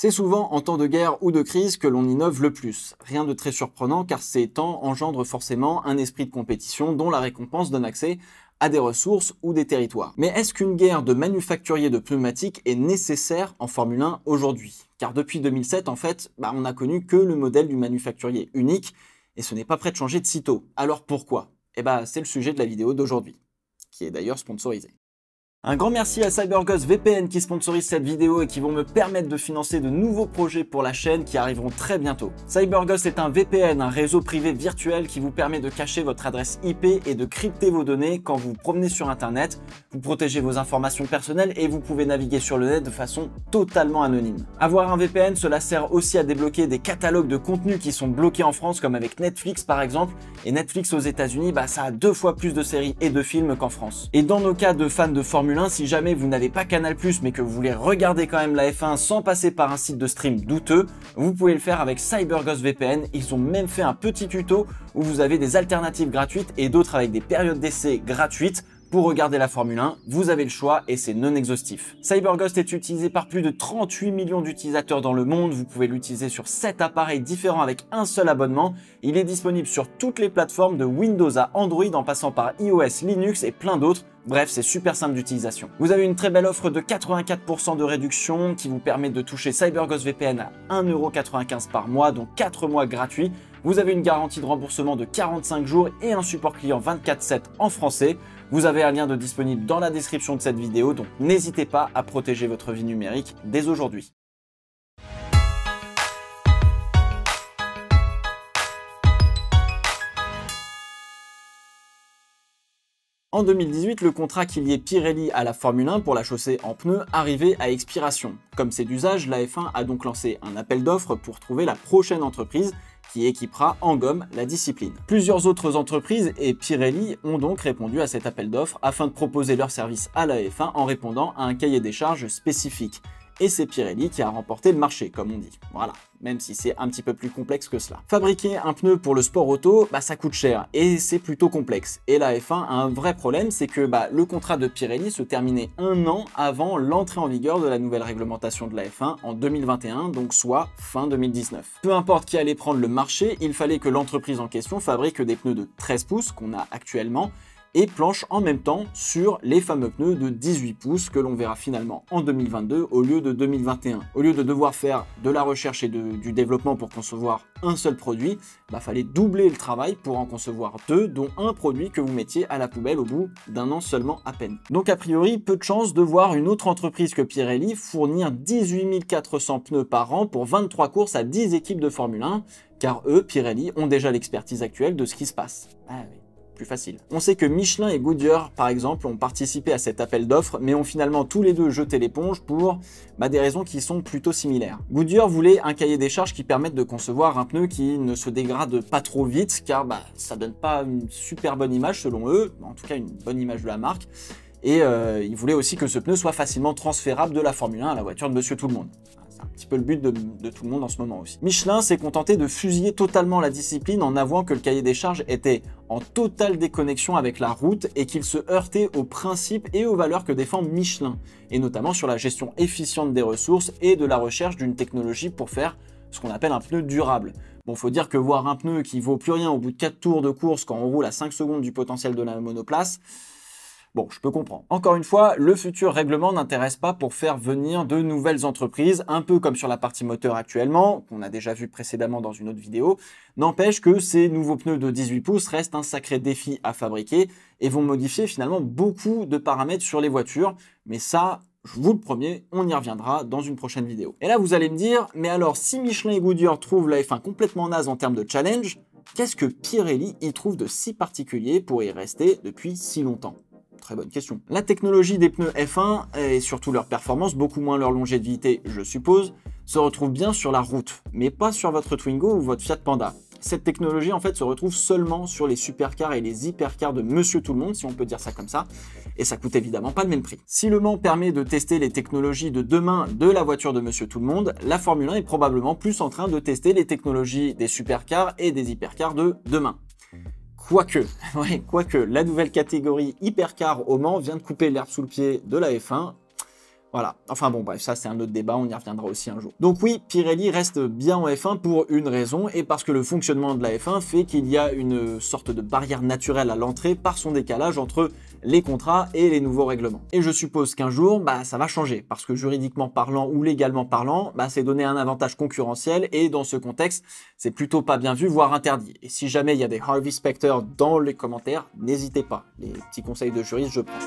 C'est souvent en temps de guerre ou de crise que l'on innove le plus. Rien de très surprenant car ces temps engendrent forcément un esprit de compétition dont la récompense donne accès à des ressources ou des territoires. Mais est-ce qu'une guerre de manufacturiers de pneumatiques est nécessaire en Formule 1 aujourd'hui? Car depuis 2007, en fait, on n'a connu que le modèle du manufacturier unique et ce n'est pas prêt de changer de sitôt. Alors pourquoi? C'est le sujet de la vidéo d'aujourd'hui, qui est d'ailleurs sponsorisée. Un grand merci à CyberGhost VPN qui sponsorise cette vidéo et qui vont me permettre de financer de nouveaux projets pour la chaîne qui arriveront très bientôt. CyberGhost est un VPN, un réseau privé virtuel qui vous permet de cacher votre adresse IP et de crypter vos données quand vous vous promenez sur Internet. Vous protégez vos informations personnelles et vous pouvez naviguer sur le net de façon totalement anonyme. Avoir un VPN, cela sert aussi à débloquer des catalogues de contenus qui sont bloqués en France comme avec Netflix par exemple. Et Netflix aux États-Unis, ça a 2 fois plus de séries et de films qu'en France. Et dans nos cas de fans de Formule 1, si jamais vous n'avez pas Canal+, mais que vous voulez regarder quand même la F1 sans passer par un site de stream douteux, vous pouvez le faire avec CyberGhost VPN. Ils ont même fait un petit tuto où vous avez des alternatives gratuites et d'autres avec des périodes d'essai gratuites. Pour regarder la Formule 1, vous avez le choix et c'est non exhaustif. CyberGhost est utilisé par plus de 38 millions d'utilisateurs dans le monde. Vous pouvez l'utiliser sur 7 appareils différents avec un seul abonnement. Il est disponible sur toutes les plateformes de Windows à Android en passant par iOS, Linux et plein d'autres. Bref, c'est super simple d'utilisation. Vous avez une très belle offre de 84% de réduction qui vous permet de toucher CyberGhost VPN à 1,95 € par mois, donc 4 mois gratuits. Vous avez une garantie de remboursement de 45 jours et un support client 24/7 en français. Vous avez un lien de disponible dans la description de cette vidéo, donc n'hésitez pas à protéger votre vie numérique dès aujourd'hui. En 2018, le contrat qui liait Pirelli à la Formule 1 pour la chaussée en pneus arrivait à expiration. Comme c'est d'usage, la F1 a donc lancé un appel d'offres pour trouver la prochaine entreprise qui équipera en gomme la discipline. Plusieurs autres entreprises et Pirelli ont donc répondu à cet appel d'offres afin de proposer leurs services à la F1 en répondant à un cahier des charges spécifique. Et c'est Pirelli qui a remporté le marché, comme on dit. Voilà, même si c'est un petit peu plus complexe que cela. Fabriquer un pneu pour le sport auto, ça coûte cher et c'est plutôt complexe. Et la F1 a un vrai problème, c'est que le contrat de Pirelli se terminait 1 an avant l'entrée en vigueur de la nouvelle réglementation de la F1 en 2021, donc soit fin 2019. Peu importe qui allait prendre le marché, il fallait que l'entreprise en question fabrique des pneus de 13 pouces qu'on a actuellement, et planche en même temps sur les fameux pneus de 18 pouces que l'on verra finalement en 2022 au lieu de 2021. Au lieu de devoir faire de la recherche et du développement pour concevoir un seul produit, fallait doubler le travail pour en concevoir 2, dont un produit que vous mettiez à la poubelle au bout d'1 an seulement à peine. Donc a priori, peu de chance de voir une autre entreprise que Pirelli fournir 18 400 pneus par an pour 23 courses à 10 équipes de Formule 1, car eux, Pirelli, ont déjà l'expertise actuelle de ce qui se passe. Ah oui. Plus facile. On sait que Michelin et Goodyear, par exemple, ont participé à cet appel d'offres, mais ont finalement tous les deux jeté l'éponge pour des raisons qui sont plutôt similaires. Goodyear voulait un cahier des charges qui permette de concevoir un pneu qui ne se dégrade pas trop vite, car ça donne pas une super bonne image selon eux, en tout cas une bonne image de la marque. Et ils voulaient aussi que ce pneu soit facilement transférable de la Formule 1 à la voiture de Monsieur Tout-le-Monde. C'est un petit peu le but de tout le monde en ce moment aussi. Michelin s'est contenté de fusiller totalement la discipline en avouant que le cahier des charges était en totale déconnexion avec la route et qu'il se heurtait aux principes et aux valeurs que défend Michelin, et notamment sur la gestion efficiente des ressources et de la recherche d'une technologie pour faire ce qu'on appelle un pneu durable. Bon, faut dire que voir un pneu qui vaut plus rien au bout de 4 tours de course quand on roule à 5 secondes du potentiel de la monoplace, bon, je peux comprendre. Encore une fois, le futur règlement n'intéresse pas pour faire venir de nouvelles entreprises, un peu comme sur la partie moteur actuellement, qu'on a déjà vu précédemment dans une autre vidéo. N'empêche que ces nouveaux pneus de 18 pouces restent un sacré défi à fabriquer et vont modifier finalement beaucoup de paramètres sur les voitures. Mais ça, je vous le promets, on y reviendra dans une prochaine vidéo. Et là, vous allez me dire, mais alors si Michelin et Goodyear trouvent la F1 complètement naze en termes de challenge, qu'est-ce que Pirelli y trouve de si particulier pour y rester depuis si longtemps ? Très bonne question. La technologie des pneus F1 et surtout leur performance, beaucoup moins leur longévité, je suppose, se retrouve bien sur la route, mais pas sur votre Twingo ou votre Fiat Panda. Cette technologie en fait se retrouve seulement sur les supercars et les hypercars de Monsieur Tout-le-Monde, si on peut dire ça comme ça, et ça coûte évidemment pas le même prix. Si Le Mans permet de tester les technologies de demain de la voiture de Monsieur Tout-le-Monde, la Formule 1 est probablement plus en train de tester les technologies des supercars et des hypercars de demain. Quoique, la nouvelle catégorie hypercar au Mans vient de couper l'herbe sous le pied de la F1. Voilà, enfin bon bref, ça c'est un autre débat, on y reviendra aussi un jour. Donc oui, Pirelli reste bien en F1 pour une raison, et parce que le fonctionnement de la F1 fait qu'il y a une sorte de barrière naturelle à l'entrée par son décalage entre les contrats et les nouveaux règlements. Et je suppose qu'un jour, ça va changer, parce que juridiquement parlant ou légalement parlant, c'est donner un avantage concurrentiel, et dans ce contexte, c'est plutôt pas bien vu, voire interdit. Et si jamais il y a des Harvey Specter dans les commentaires, n'hésitez pas, les petits conseils de juriste, je prends.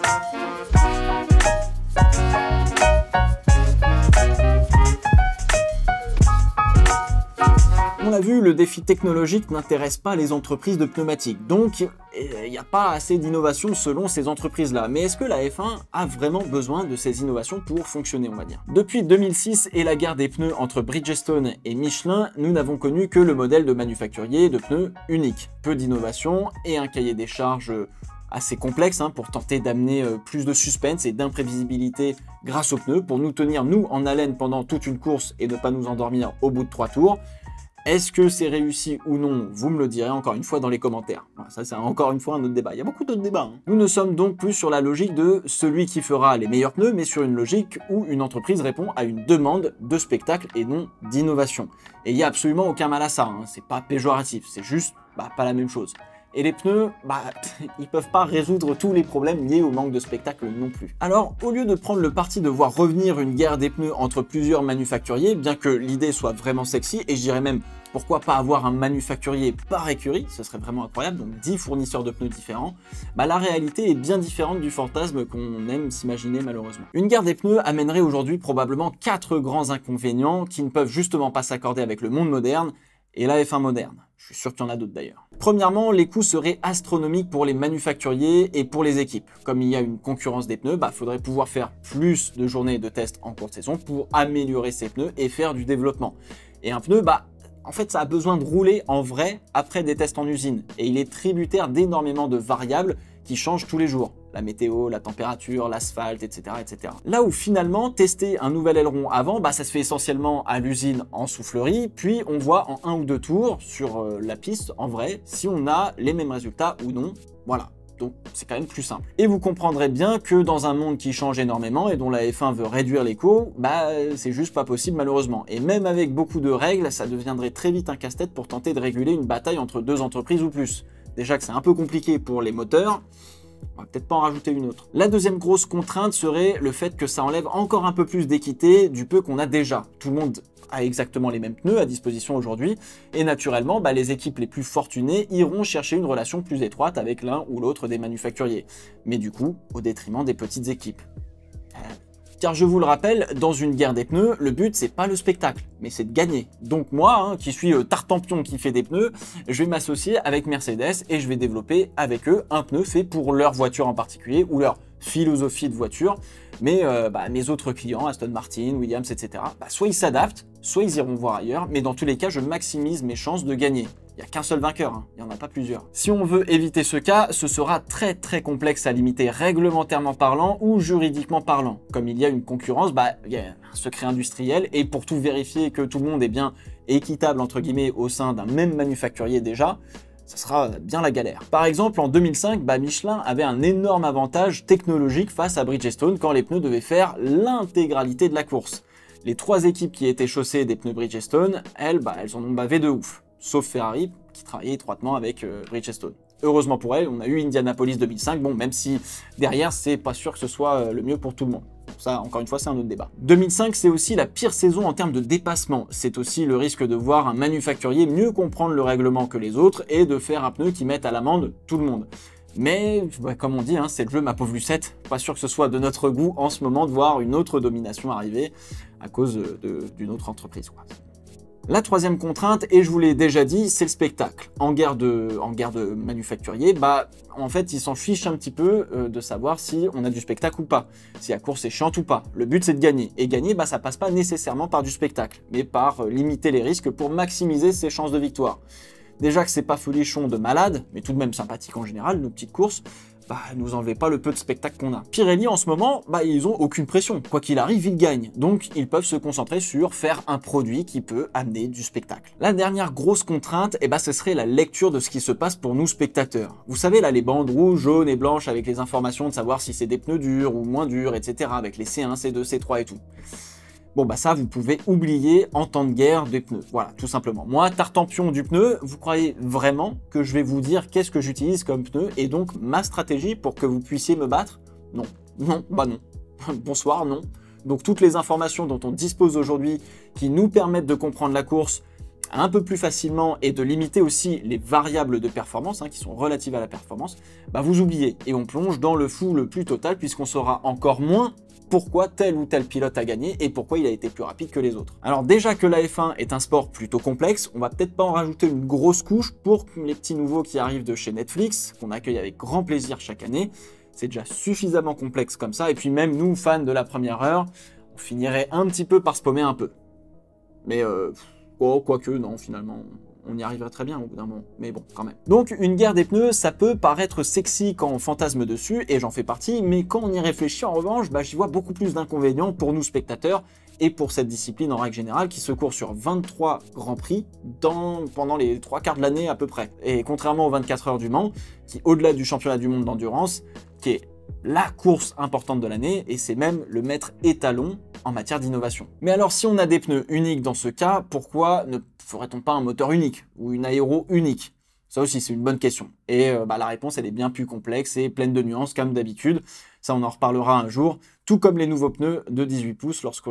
On l'a vu, le défi technologique n'intéresse pas les entreprises de pneumatiques, donc il n'y a pas assez d'innovation selon ces entreprises-là. Mais est-ce que la F1 a vraiment besoin de ces innovations pour fonctionner, on va dire? Depuis 2006 et la guerre des pneus entre Bridgestone et Michelin, nous n'avons connu que le modèle de manufacturier de pneus unique. Peu d'innovation et un cahier des charges assez complexe pour tenter d'amener plus de suspense et d'imprévisibilité grâce aux pneus pour nous tenir, nous, en haleine pendant toute une course et ne pas nous endormir au bout de 3 tours. Est-ce que c'est réussi ou non? Vous me le direz encore une fois dans les commentaires. Ça, c'est encore une fois un autre débat. Il y a beaucoup d'autres débats. Nous ne sommes donc plus sur la logique de celui qui fera les meilleurs pneus, mais sur une logique où une entreprise répond à une demande de spectacle et non d'innovation. Et il n'y a absolument aucun mal à ça. C'est pas péjoratif, c'est juste pas la même chose. Et les pneus, ils peuvent pas résoudre tous les problèmes liés au manque de spectacle non plus. Alors, au lieu de prendre le parti de voir revenir une guerre des pneus entre plusieurs manufacturiers, bien que l'idée soit vraiment sexy, et je dirais même, pourquoi pas avoir un manufacturier par écurie, ce serait vraiment incroyable, donc 10 fournisseurs de pneus différents, la réalité est bien différente du fantasme qu'on aime s'imaginer malheureusement. Une guerre des pneus amènerait aujourd'hui probablement 4 grands inconvénients qui ne peuvent justement pas s'accorder avec le monde moderne et la F1 moderne. Je suis sûr qu'il y en a d'autres d'ailleurs. Premièrement, les coûts seraient astronomiques pour les manufacturiers et pour les équipes. Comme il y a une concurrence des pneus, faudrait pouvoir faire plus de journées de tests en courte saison pour améliorer ces pneus et faire du développement. Et un pneu, en fait, ça a besoin de rouler en vrai après des tests en usine. Et il est tributaire d'énormément de variables qui changent tous les jours. La météo, la température, l'asphalte, etc., etc. Là où finalement, tester un nouvel aileron avant, ça se fait essentiellement à l'usine en soufflerie, puis on voit en 1 ou 2 tours sur la piste, en vrai, si on a les mêmes résultats ou non. Voilà. Donc c'est quand même plus simple. Et vous comprendrez bien que dans un monde qui change énormément et dont la F1 veut réduire les coûts, c'est juste pas possible malheureusement. Et même avec beaucoup de règles, ça deviendrait très vite un casse-tête pour tenter de réguler une bataille entre 2 entreprises ou plus. Déjà que c'est un peu compliqué pour les moteurs, on va peut-être pas en rajouter une autre. La deuxième grosse contrainte serait le fait que ça enlève encore un peu plus d'équité du peu qu'on a déjà. Tout le monde a exactement les mêmes pneus à disposition aujourd'hui, et naturellement, les équipes les plus fortunées iront chercher une relation plus étroite avec l'un ou l'autre des manufacturiers, mais du coup, au détriment des petites équipes. Car je vous le rappelle, dans une guerre des pneus, le but c'est pas le spectacle, mais c'est de gagner. Donc moi, qui suis Tartampion qui fait des pneus, je vais m'associer avec Mercedes et je vais développer avec eux un pneu fait pour leur voiture en particulier ou leur philosophie de voiture. Mais mes autres clients, Aston Martin, Williams, etc., soit ils s'adaptent, soit ils iront voir ailleurs, mais dans tous les cas, je maximise mes chances de gagner. Il n'y a qu'un seul vainqueur, il n'y en a pas plusieurs. Si on veut éviter ce cas, ce sera très très complexe à limiter réglementairement parlant ou juridiquement parlant. Comme il y a une concurrence, il y a un secret industriel, et pour tout vérifier que tout le monde est bien équitable entre guillemets au sein d'un même manufacturier déjà, ça sera bien la galère. Par exemple, en 2005, Michelin avait un énorme avantage technologique face à Bridgestone quand les pneus devaient faire l'intégralité de la course. Les 3 équipes qui étaient chaussées des pneus Bridgestone, elles en ont bavé de ouf. Sauf Ferrari, qui travaillait étroitement avec Bridgestone. Heureusement pour elle, on a eu Indianapolis 2005, même si derrière, c'est pas sûr que ce soit le mieux pour tout le monde. Ça, encore une fois, c'est un autre débat. 2005, c'est aussi la pire saison en termes de dépassement. C'est aussi le risque de voir un manufacturier mieux comprendre le règlement que les autres et de faire un pneu qui mette à l'amende tout le monde. Mais, comme on dit, c'est le jeu, ma pauvre Lucette. Pas sûr que ce soit de notre goût en ce moment de voir une autre domination arriver à cause d'une autre entreprise, quoi. La troisième contrainte, et je vous l'ai déjà dit, c'est le spectacle. En guerre de manufacturier, en fait, ils s'en fichent un petit peu de savoir si on a du spectacle ou pas, si la course est chiante ou pas. Le but, c'est de gagner. Et gagner, ça passe pas nécessairement par du spectacle, mais par limiter les risques pour maximiser ses chances de victoire. Déjà que c'est pas folichon de malade, mais tout de même sympathique en général, nos petites courses, nous enlevez pas le peu de spectacle qu'on a. Pirelli en ce moment, ils ont aucune pression. Quoi qu'il arrive, ils gagnent. Donc ils peuvent se concentrer sur faire un produit qui peut amener du spectacle. La dernière grosse contrainte, ce serait la lecture de ce qui se passe pour nous spectateurs. Vous savez là, les bandes rouges, jaunes et blanches avec les informations de savoir si c'est des pneus durs ou moins durs, etc. avec les C1, C2, C3 et tout. Bon ça vous pouvez oublier en temps de guerre des pneus, voilà tout simplement. Moi, Tartampion du pneu, vous croyez vraiment que je vais vous dire qu'est-ce que j'utilise comme pneu et donc ma stratégie pour que vous puissiez me battre? Non, non, non. Bonsoir, non. Donc toutes les informations dont on dispose aujourd'hui qui nous permettent de comprendre la course un peu plus facilement et de limiter aussi les variables de performance qui sont relatives à la performance, vous oubliez et on plonge dans le flou le plus total puisqu'on saura encore moins pourquoi tel ou tel pilote a gagné et pourquoi il a été plus rapide que les autres. Alors déjà que la F1 est un sport plutôt complexe, on va peut-être pas en rajouter une grosse couche pour les petits nouveaux qui arrivent de chez Netflix, qu'on accueille avec grand plaisir chaque année. C'est déjà suffisamment complexe comme ça, et puis même nous, fans de la première heure, on finirait un petit peu par se paumer un peu. Mais quoique non, finalement, on y arriverait très bien au bout d'un moment, mais bon, quand même. Donc, une guerre des pneus, ça peut paraître sexy quand on fantasme dessus, et j'en fais partie, mais quand on y réfléchit, en revanche, j'y vois beaucoup plus d'inconvénients pour nous spectateurs, et pour cette discipline en règle générale, qui se court sur 23 Grands Prix pendant les 3/4 de l'année à peu près. Et contrairement aux 24 heures du Mans, qui, au-delà du championnat du monde d'endurance, qui est la course importante de l'année, et c'est même le maître étalon en matière d'innovation. Mais alors, si on a des pneus uniques dans ce cas, pourquoi ne ferait-on pas un moteur unique ou une aéro unique? Ça aussi, c'est une bonne question. Et la réponse, elle est bien plus complexe et pleine de nuances, comme d'habitude. Ça, on en reparlera un jour, tout comme les nouveaux pneus de 18 pouces lorsqu'on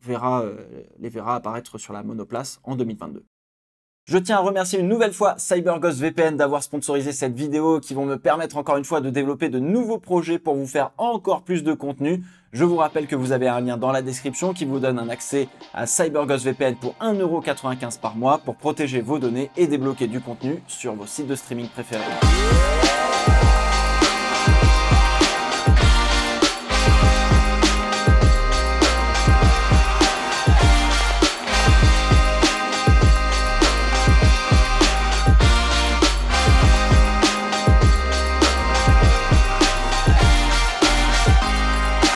les verra apparaître sur la monoplace en 2022. Je tiens à remercier une nouvelle fois CyberGhost VPN d'avoir sponsorisé cette vidéo qui vont me permettre encore une fois de développer de nouveaux projets pour vous faire encore plus de contenu. Je vous rappelle que vous avez un lien dans la description qui vous donne un accès à CyberGhost VPN pour 1,95 € par mois pour protéger vos données et débloquer du contenu sur vos sites de streaming préférés.